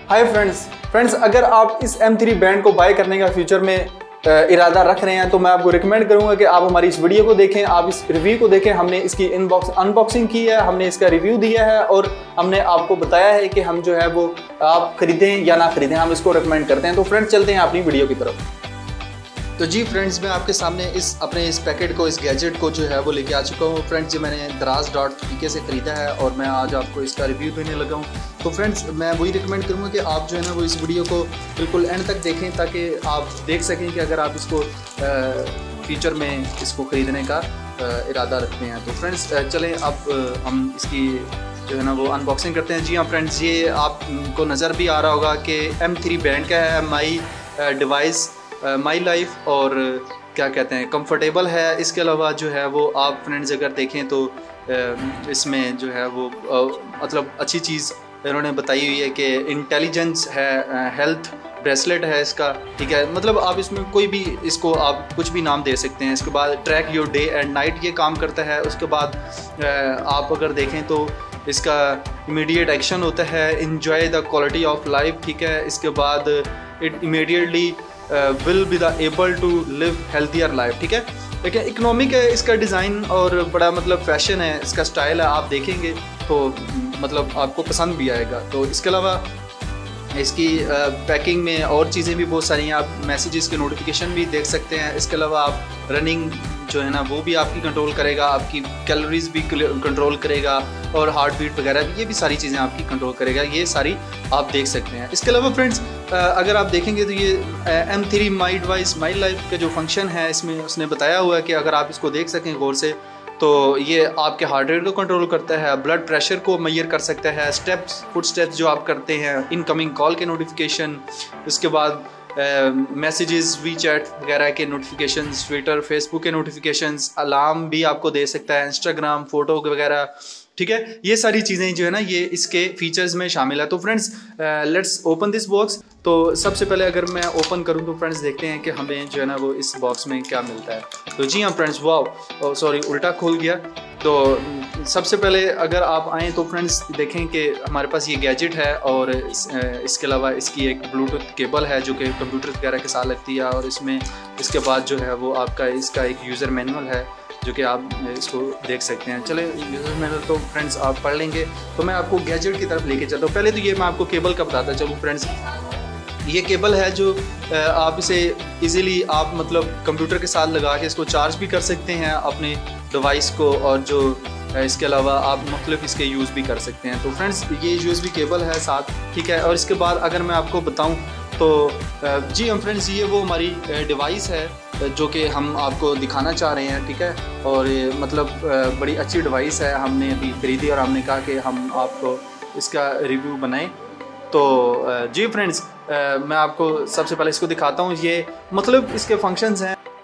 Hi friends, अगर आप इस M3 बैंड को बाय करने का फ्यूचर में इरादा रख रहे हैं तो मैं आपको रिकमेंड करूंगा कि आप हमारी इस वीडियो को देखें, आप इस रिव्यू को देखें। हमने इसकी अनबॉक्सिंग की है, हमने इसका रिव्यू दिया है और हमने आपको बताया है कि हम जो है वो आप खरीदें या ना खरीदें, हम इसको रिकमेंड करते हैं। तो फ्रेंड्स चलते हैं अपनी वीडियो की तरफ। तो जी फ्रेंड्स, मैं आपके सामने इस पैकेट को, इस गैजेट को जो है वो लेके आ चुका हूँ। फ्रेंड्स जो मैंने Daraz.pk से ख़रीदा है और मैं आज आपको इसका रिव्यू देने लगा हूँ। तो फ्रेंड्स मैं वही रिकमेंड करूँगा कि आप जो है ना वो इस वीडियो को बिल्कुल एंड तक देखें ताकि आप देख सकें कि अगर आप इसको फ्यूचर में इसको ख़रीदने का इरादा रखते हैं। तो फ्रेंड्स चलें अब हम इसकी जो है ना वो अनबॉक्सिंग करते हैं। जी हाँ फ्रेंड्स, ये आपको नज़र भी आ रहा होगा कि M3 बैंड का है, माई डिवाइस, माई लाइफ और क्या कहते हैं कंफर्टेबल है। इसके अलावा जो है वो आप फ्रेंड्स अगर देखें तो इसमें जो है वो मतलब अच्छी चीज़ इन्होंने बताई हुई है कि इंटेलिजेंस है, हेल्थ ब्रेसलेट है इसका, ठीक है। मतलब आप इसमें कोई भी इसको आप कुछ भी नाम दे सकते हैं। इसके बाद track your day and night ये काम करता है। उसके बाद आप अगर देखें तो इसका इमीडिएट एक्शन होता है, enjoy the quality of life, ठीक है। इसके बाद it immediately will be the able to live healthier life, ठीक है। देखिए इकोनॉमिक है इसका डिज़ाइन और बड़ा मतलब फैशन है, इसका स्टाइल है। आप देखेंगे तो मतलब आपको पसंद भी आएगा। तो इसके अलावा इसकी पैकिंग में और चीज़ें भी बहुत सारी हैं। आप मैसेजेस के नोटिफिकेशन भी देख सकते हैं। इसके अलावा आप रनिंग जो है ना वो भी आपकी कंट्रोल करेगा, आपकी कैलोरीज भी कंट्रोल करेगा और हार्ट बीट वगैरह भी, ये भी सारी चीज़ें आपकी कंट्रोल करेगा। ये सारी आप देख सकते हैं। इसके अलावा फ्रेंड्स अगर आप देखेंगे तो ये M3 my device my life का जो फंक्शन है इसमें उसने बताया हुआ है कि अगर आप इसको देख सकें गौर से तो ये आपके हार्ट रेट को कंट्रोल करता है, ब्लड प्रेशर को मेजर कर सकता है, फुट स्टेप्स जो आप करते हैं, इनकमिंग कॉल के नोटिफिकेशन, उसके बाद मैसेजेस, वीचैट वगैरह के नोटिफिकेशंस, ट्विटर फेसबुक के नोटिफिकेशंस, अलार्म भी आपको दे सकता है, इंस्टाग्राम फ़ोटो वगैरह, ठीक है। ये सारी चीज़ें जो है ना ये इसके फीचर्स में शामिल है। तो friends let's open this box. तो सबसे पहले अगर मैं ओपन करूं तो फ्रेंड्स देखते हैं कि हमें जो है ना वो इस बॉक्स में क्या मिलता है। तो जी हाँ फ्रेंड्स, वाओ सॉरी उल्टा खोल गया। तो सबसे पहले अगर आप आएँ तो फ्रेंड्स देखें कि हमारे पास ये गैजेट है और इसके अलावा इसकी एक ब्लूटूथ केबल है जो कि कंप्यूटर वगैरह के साथ लगती है और इसमें इसके बाद जो है वो आपका इसका एक यूज़र मैनुअल है जो कि आप इसको देख सकते हैं। चले यूज़र मैनुअल तो फ्रेंड्स आप पढ़ लेंगे। तो मैं आपको गैजेट की तरफ लेके चलता हूँ। पहले तो ये मैं आपको केबल का बताता चलूँ फ्रेंड्स। ये केबल है जो आप इसे इजीली आप मतलब कंप्यूटर के साथ लगा के इसको चार्ज भी कर सकते हैं अपने डिवाइस को, और जो इसके अलावा आप मुख्तलिफ इसके यूज़ भी कर सकते हैं। तो फ्रेंड्स ये USB केबल है साथ, ठीक है। और इसके बाद अगर मैं आपको बताऊं तो जी हम फ्रेंड्स ये वो हमारी डिवाइस है जो कि हम आपको दिखाना चाह रहे हैं, ठीक है। और ये मतलब बड़ी अच्छी डिवाइस है, हमने अभी ख़रीदी और हमने कहा कि हम आपको इसका रिव्यू बनाएं। तो जी फ्रेंड्स मैं आपको सबसे पहले इसको दिखाता हूँ। ये मतलब इसके फंक्शंस हैं